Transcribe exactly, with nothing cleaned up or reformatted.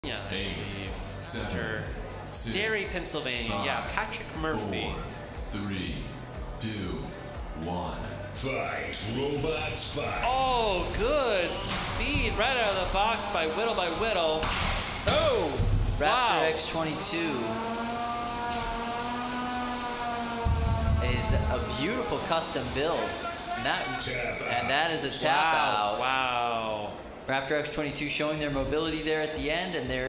Yeah, Eight, seven, six, Derry, Pennsylvania. five, yeah, Patrick Murphy. Four, three, two, one. Fight, robots, fight. Oh, good speed right out of the box by Whittle by Whittle. Oh, Raptor wow. X twenty-two is a beautiful custom build. And that, and that is a tap wow. out. Wow. Raptor X twenty-two showing their mobility there at the end, and their